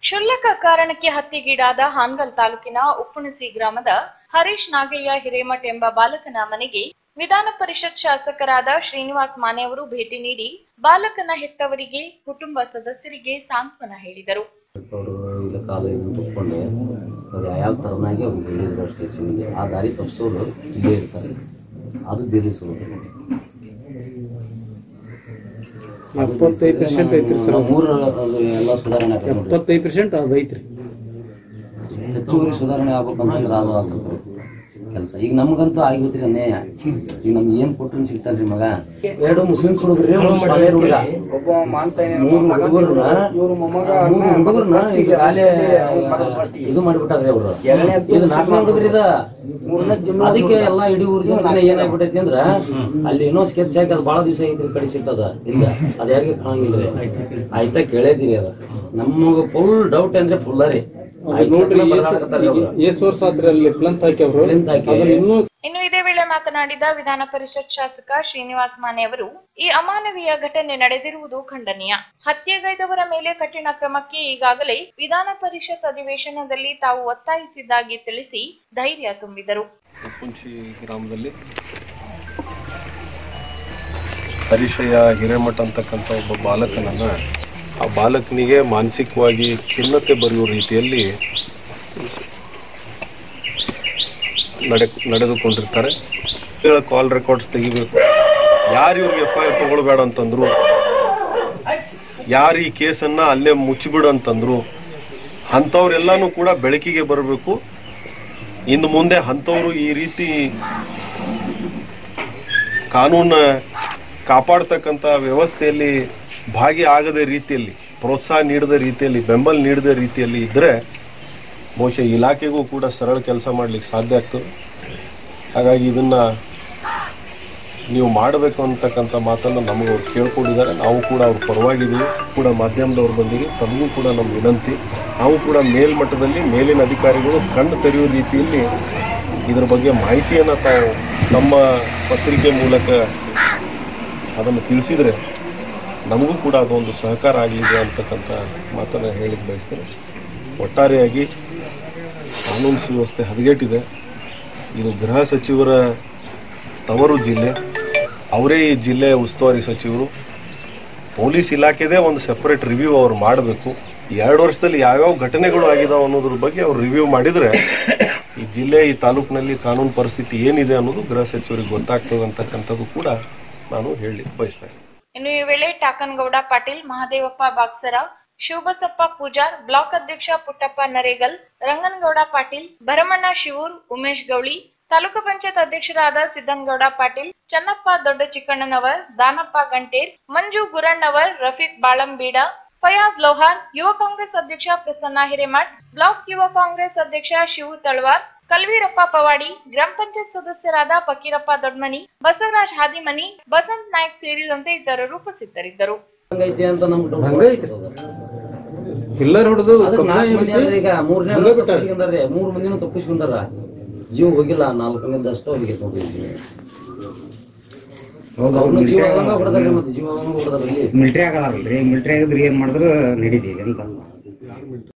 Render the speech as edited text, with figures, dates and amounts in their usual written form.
ಕ್ಷುಲ್ಲಕ ಕಾರಣಕ್ಕೆ ಹತ್ಯೆಗೀಡಾದ ಹಾನಗಲ್ ತಾಲೂಕಿನ ಉಪ್ಪುಣಸಿ ಗ್ರಾಮದ ಹರೀಶ್ ನಾಗಯ್ಯ ಹಿರೇಮಠ್ ಎಂಬ ಬಾಲಕನ ಮನೆಗೆ ವಿಧಾನ ಪರಿಷತ್ ಶಾಸಕರಾದ ಶ್ರೀನಿವಾಸ್ ಮಾನೆ ಅವರು ಭೇಟಿ ನೀಡಿ ಬಾಲಕನ ಹೆತ್ತವರಿಗೆ ಕುಟುಂಬ ಸದಸ್ಯರಿಗೆ ಸಾಂತ್ವನ ಹೇಳಿದರು. ಯಾವ ತರನಾಗಿ ಅವ್ರು ಹೇಳಿದ್ರು ಸ್ಟೇಷನ್ಗೆ ಆ ದಾರಿ ತಪ್ಪಿಸೋರು ಇಲ್ಲೇ ಇರ್ತಾರೆ. ಅದು ಬೇರಿಸೋದು 75% ಐತ್ರಿ ಸರ್. ಎಲ್ಲ ಸುಧಾರಣೆ 75% ಅದು ಐತ್ರಿ. ಹೆಚ್ಚುವರಿ ಸುಧಾರಣೆ ಆಗ್ಬೇಕಂತಂದ್ರೆ ಅದು ಆಗ್ಬೇಕು ಕೆಲಸ. ಈಗ ನಮ್ಗಂತೂ ಆಗಿಬಿಟ್ರಿ ಅನ್ಯಾಯ. ಈಗ ನಮ್ಗೆ ಏನ್ ಕೊಟ್ಟರು ಸಿಗ್ತಾನ್ರಿ ಮಗ. 2 ಮುಸ್ಲಿಮ್ಸ್ ಹುಡುಗ್ರಿ, ಇದು ಮಾಡಿಬಿಟ್ಟಾರ್ರಿ ಅವ್ರು. ಇದು 4ನೇ ಹುಡುಗ್ರಿ ಇದ. ಅದಕ್ಕೆ ಎಲ್ಲಾ ಇಡೀ ಊರ್ ಜನ ಏನಾಗ್ಬಿಟ್ಟೈತಿ ಅಂದ್ರ ಅಲ್ಲಿ ಏನೋ ಸ್ಕೆಚ್ ಹಾಕಿ ಅದು ಬಹಳ ದಿವಸ ಐತ್ರಿ ಕಡಿಸಿಟ್ಟದ ಇಲ್ಲ ಅದ್ ಯಾರಿಗೆ ಕಾಣಂಗಿಲ್ರಿ. ಆಯ್ತಾ ಕೇಳಿದೀನಿ ಅದ ನಮಗ ಫುಲ್ ಡೌಟ್ ಅಂದ್ರೆ ಫುಲ್ ರೀ. ಇನ್ನು ಇದೇ ವೇಳೆ ಮಾತನಾಡಿದ ವಿಧಾನ ಪರಿಷತ್ ಶಾಸಕ ಶ್ರೀನಿವಾಸ್ ಮಾನೆ ಅವರು ಈ ಅಮಾನವೀಯ ಘಟನೆ ನಡೆದಿರುವುದು ಖಂಡನೀಯ. ಹತ್ಯೆಗೈದವರ ಮೇಲೆ ಕಠಿಣ ಕ್ರಮಕ್ಕೆ ಈಗಾಗಲೇ ವಿಧಾನ ಪರಿಷತ್ ಅಧಿವೇಶನದಲ್ಲಿ ತಾವು ಒತ್ತಾಯಿಸಿದ್ದಾಗಿ ತಿಳಿಸಿ ಧೈರ್ಯ ತುಂಬಿದರು. ಉಪ್ಪುಣಸಿ ಗ್ರಾಮದಲ್ಲಿ ಹರೀಶಯ್ಯ ಹಿರೇಮಠ ಅಂತಕ್ಕಂಥ ಒಬ್ಬ ಬಾಲಕನನ್ನ ಆ ಬಾಲಕನಿಗೆ ಮಾನಸಿಕವಾಗಿ ಖಿನ್ನತೆ ಬರೆಯುವ ರೀತಿಯಲ್ಲಿ ನಡೆದುಕೊಂಡಿರ್ತಾರೆ. ಕಾಲ್ ರೆಕಾರ್ಡ್ಸ್ ತೆಗಿಬೇಕು, ಯಾರು ಇವ್ರಿಗೆ FIR ತಗೊಳ್ಬೇಡ ಅಂತಂದ್ರು, ಯಾರು ಈ ಕೇಸನ್ನ ಅಲ್ಲೇ ಮುಚ್ಚಿಬಿಡು ಅಂತಂದ್ರು, ಅಂಥವ್ರೆಲ್ಲಾನು ಕೂಡ ಬೆಳಕಿಗೆ ಬರಬೇಕು. ಇನ್ನು ಮುಂದೆ ಅಂಥವ್ರು ಈ ರೀತಿ ಕಾನೂನು ಕಾಪಾಡ್ತಕ್ಕಂಥ ವ್ಯವಸ್ಥೆಯಲ್ಲಿ ಭಾಗಿ ಆಗದ ರೀತಿಯಲ್ಲಿ, ಪ್ರೋತ್ಸಾಹ ನೀಡದ ರೀತಿಯಲ್ಲಿ, ಬೆಂಬಲ ನೀಡದ ರೀತಿಯಲ್ಲಿ ಇದ್ದರೆ ಬಹುಶಃ ಇಲಾಖೆಗೂ ಕೂಡ ಸರಳ ಕೆಲಸ ಮಾಡಲಿಕ್ಕೆ ಸಾಧ್ಯ ಆಗ್ತದೆ. ಹಾಗಾಗಿ ಇದನ್ನು ನೀವು ಮಾಡಬೇಕು ಅಂತಕ್ಕಂಥ ಮಾತನ್ನು ನಮಗೆ ಅವ್ರು ಕೇಳ್ಕೊಂಡಿದ್ದಾರೆ. ನಾವು ಕೂಡ ಅವ್ರ ಪರವಾಗಿದ್ದೀವಿ. ಕೂಡ ಮಾಧ್ಯಮದವ್ರ ಬಂದಿಗೆ ತಮಗೂ ಕೂಡ ನಮ್ಮ ವಿನಂತಿ, ನಾವು ಕೂಡ ಮೇಲ್ಮಟ್ಟದಲ್ಲಿ ಮೇಲಿನ ಅಧಿಕಾರಿಗಳು ಕಣ್ಣು ತೆರೆಯುವ ರೀತಿಯಲ್ಲಿ ಇದರ ಬಗ್ಗೆ ಮಾಹಿತಿಯನ್ನು ತಾವು ನಮ್ಮ ಪತ್ರಿಕೆ ಮೂಲಕ ಅದನ್ನು ತಿಳಿಸಿದರೆ ನಮಗೂ ಕೂಡ ಅದೊಂದು ಸಹಕಾರ ಆಗಲಿದೆ ಅಂತಕ್ಕಂಥ ಮಾತನ್ನು ಹೇಳಿಕ್ಕೆ ಬಯಸ್ತೇನೆ. ಒಟ್ಟಾರೆಯಾಗಿ ಕಾನೂನು ಸುವ್ಯವಸ್ಥೆ ಹದಗೆಟ್ಟಿದೆ. ಇದು ಗೃಹ ಸಚಿವರ ತವರು ಜಿಲ್ಲೆ, ಅವರೇ ಈ ಜಿಲ್ಲೆಯ ಉಸ್ತುವಾರಿ ಸಚಿವರು. ಪೊಲೀಸ್ ಇಲಾಖೆದೇ ಒಂದು ಸೆಪರೇಟ್ ರಿವ್ಯೂ ಅವ್ರು ಮಾಡಬೇಕು. 2 ವರ್ಷದಲ್ಲಿ ಯಾವ್ಯಾವ ಘಟನೆಗಳು ಆಗಿದಾವೆ ಅನ್ನೋದ್ರ ಬಗ್ಗೆ ಅವ್ರು ರಿವ್ಯೂ ಮಾಡಿದರೆ ಈ ಜಿಲ್ಲೆ, ಈ ತಾಲೂಕಿನಲ್ಲಿ ಕಾನೂನು ಪರಿಸ್ಥಿತಿ ಏನಿದೆ ಅನ್ನೋದು ಗೃಹ ಸಚಿವರಿಗೆ ಗೊತ್ತಾಗ್ತದೆ ಅಂತಕ್ಕಂಥದ್ದು ಕೂಡ ನಾನು ಹೇಳಲಿಕ್ಕೆ ಬಯಸ್ತೇನೆ. ಇನ್ನು ಈ ವೇಳೆ ಟಾಕನಗೌಡ ಪಾಟೀಲ್, ಮಹದೇವಪ್ಪ ಬಾಕ್ಸರ, ಶಿವಬಸಪ್ಪ ಪೂಜಾರ್, ಬ್ಲಾಕ್ ಅಧ್ಯಕ್ಷ ಪುಟ್ಟಪ್ಪ ನರೇಗಲ್, ರಂಗನಗೌಡ ಪಾಟೀಲ್, ಭರಮಣ್ಣ ಶಿವೂರ್, ಉಮೇಶ್ ಗೌಳಿ, ತಾಲೂಕು ಪಂಚಾಯತ್ ಅಧ್ಯಕ್ಷರಾದ ಸಿದ್ದನಗೌಡ ಪಾಟೀಲ್, ಚನ್ನಪ್ಪ ದೊಡ್ಡ ಚಿಕ್ಕಣ್ಣನವರ್, ದಾನಪ್ಪ ಗಂಟೇರ್, ಮಂಜು ಗುರಣ್ಣವರ್, ರಫೀಕ್ ಬಾಳಂಬೀಡ, ಫಯಾಜ್ ಲೋಹಾರ್, ಯುವ ಕಾಂಗ್ರೆಸ್ ಅಧ್ಯಕ್ಷ ಪ್ರಸನ್ನ ಹಿರೇಮಠ್, ಬ್ಲಾಕ್ ಯುವ ಕಾಂಗ್ರೆಸ್ ಅಧ್ಯಕ್ಷ ಶಿವು ತಳವಾರ್, ಕಲ್ವೀರಪ್ಪ ಪವಾಡಿ, ಗ್ರಾಮ ಪಂಚಾಯತ್ ಸದಸ್ಯರಾದ ಫಕೀರಪ್ಪ ದೊಡ್ಮನಿ, ಬಸವರಾಜ್ ಹಾದಿಮನಿ, ಬಸಂತ್ ನಾಯ್ಕ್ ಸೇರಿದಂತೆ ಇತರರು ಉಪಸ್ಥಿತರಿದ್ದರು. ಈಗ 3 ಮಂದಿನೂ ತಪ್ಪಿಸ್ಕೊಂಡಾರ. ಜೀವ ಹೋಗಿಲ್ಲ, 4 ಮಂದಿದಷ್ಟು ಅವರಿಗೆ ಮಿಲಿಟರಿ ಆಗದಾರಲ್ರಿ. ಮಿಲಿಟರಿ ಆಗಿದ್ರೆ ಏನ್ ಮಾಡಿದ್ರು ನಡೀತೀವಿ ಅಂತ